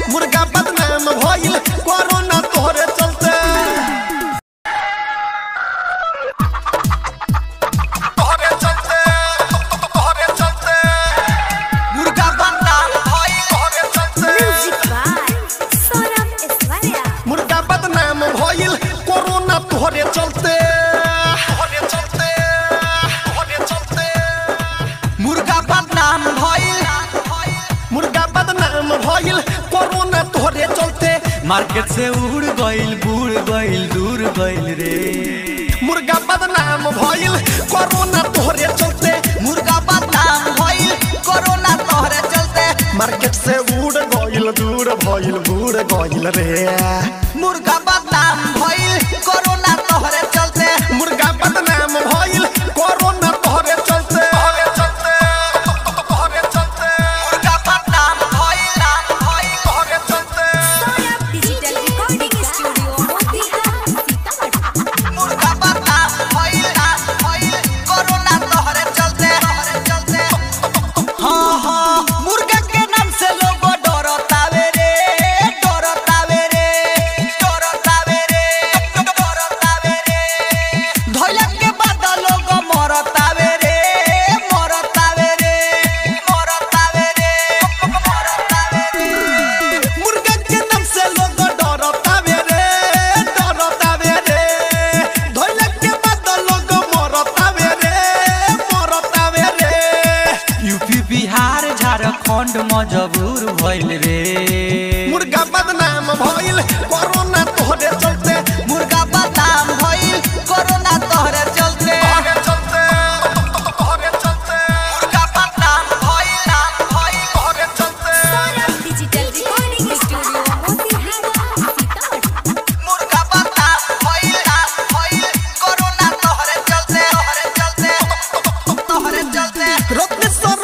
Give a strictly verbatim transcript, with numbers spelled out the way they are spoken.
मुर्गा बदनाम भइल कोरोना तोहरे चलते तोहरे चलते तोहरे चलते मुर्गा बदनाम भइल तोहरे चलते म्यूजिक बाय सौरभ ऐश्वर्या मुर्गा बदनाम भइल कोरोना तोहरे चलते तोहरे चलते तोहरे चलते मुर्गा बदनाम भइल मुर्गा बदनाम भइल कोरोना तोहरे चलते मार्केट से उड़ गइल बूढ़ गइल दूर गइल रे मुर्गा बदनाम भइल कोरोना तोहरे चलते मुर्गा बदनाम भइल कोरोना तोहरे चलते मार्केट से उड़ गइल दूर भइल बूढ़ गइल रे मुर्गा बदनाम भइल कोरोना तोहरे चलते मुर्गा बदनाम भइल कोरोना तोहरे चलते तोहरे चलते तोहरे चलते मुर्गा बदनाम भइल भइल तोहरे चलते Saurabh digital recording studio Motihari Sitamarhi मुर्गा बदनाम भइल भइल कोरोना तोहरे चलते तोहरे चलते हां हां मुर्गा के नाम से लोग डरतावे रे डरतावे रे डरतावे रे डरतावे रे धइला के बाद लोग मरतावे रे मरतावे रे मरतावे रे मरतावे रे मुर्गा के नाम से लोग डरतावे रे डरतावे रे धइला के बाद लोग मरतावे रे मरतावे रे यूपी बिहार झारखंड मजबूर भइल रे मुर्गा बदनाम भइल कोरोना तोहरे चलते मुर्गा बदनाम भइल कोरोना तोहरे चलते तोहरे चलते तोहरे चलते मुर्गा बदनाम भइल भइल तोहरे चलते Saurabh digital recording studio Motihari Sitamarhi मुर्गा बदनाम भइल भइल कोरोना तोहरे चलते तोहरे चलते तोहरे चलते रत्नेश्वर